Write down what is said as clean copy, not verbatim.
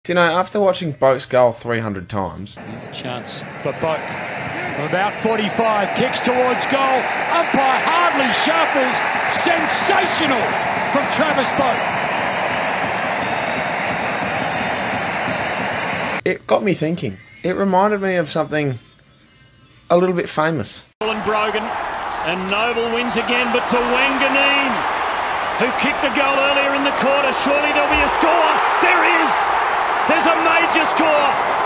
Do you know, after watching BOAK's goal 300 times... Here's a chance for BOAK. From about 45, kicks towards goal. Umpire hardly shuffles. Sensational from Travis BOAK. It got me thinking. It reminded me of something a little bit famous. And Brogan, and Noble wins again, but to Wanganeen, who kicked a goal earlier in the quarter. Surely there'll be a score. There is. There's a major score.